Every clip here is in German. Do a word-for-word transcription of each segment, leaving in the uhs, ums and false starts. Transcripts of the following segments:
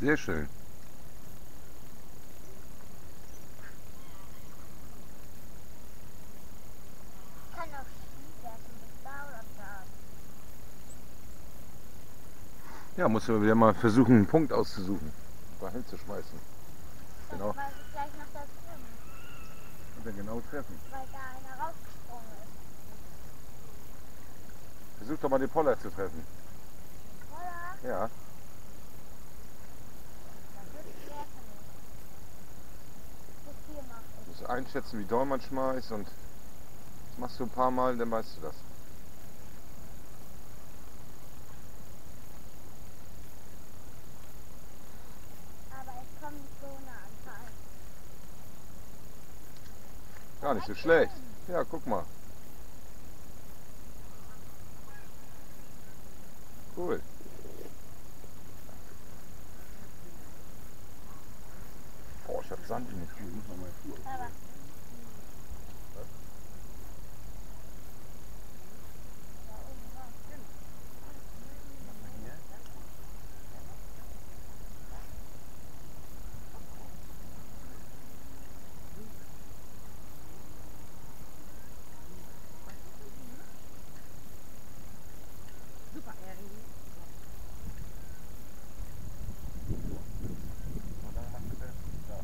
Sehr schön. Ich kann auch Ski werfen mit da oder da. Ja, musst du wieder mal versuchen, einen Punkt auszusuchen. Da hinzuschmeißen. Das Genau. weiß ich gleich noch da drüben, Und dann genau treffen. weil da einer rausgesprungen ist. Versuch doch mal den Poller zu treffen. Oder? Ja. Das wird schwer für mich. So viel mache Du ich. musst einschätzen, wie doll man schmeißt und das machst du ein paar Mal, dann weißt du das. Aber ich komme nicht so nah an Fall. Gar nicht so schlecht. Ja, guck mal. Cool. Oh, ich hab Sand in den Schuhen. Muss man mal Schuhe Aber ausziehen. da oben drauf. Super, Erin. Und dann machst du das. Ja.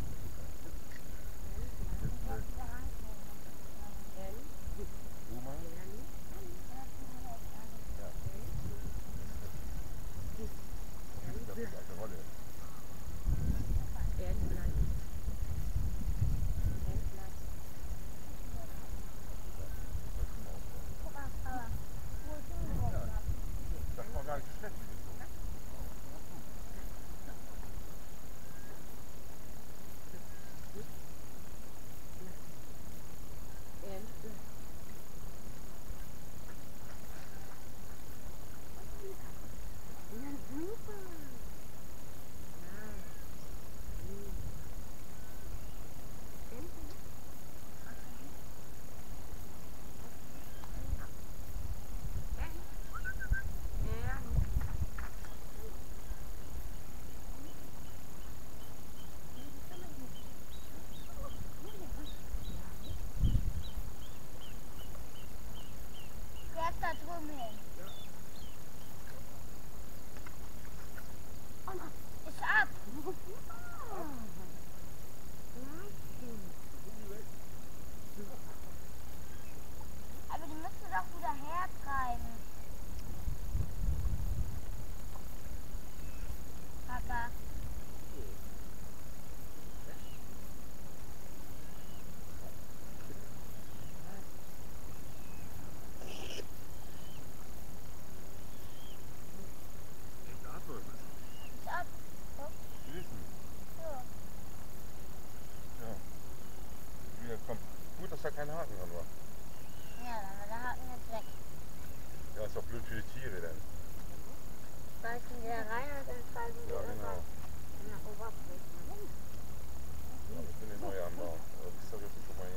Ich werde wieder reinkommen. Erin. Du mal. Erin. Das ist mir echt alles. Ja. Das ist die gleiche Rolle. Erin bleibt. Erin bleibt. Guck mal, aber wo ich hingeworfen habe. Das war gar nicht so schlecht, wie du so. Erin bleibt. Ja, super. Ja. Erin bleibt. Jetzt da drüben hin. Ist ab. Aber die müssen doch wieder hertreiben. Papa. Ist ab. Süßen. So. Ja. Wieder kommt. Gut, dass da kein Haken dran war. Ja, dann war der Haken jetzt weg. Ja, ist doch blöd für die Tiere dann. Beißen die da rein und dann treiben die Ja, das genau. ab. Ja, Oberfläche. Ja, das bin ich neu anbauen. Aber das ist doch jetzt schon mal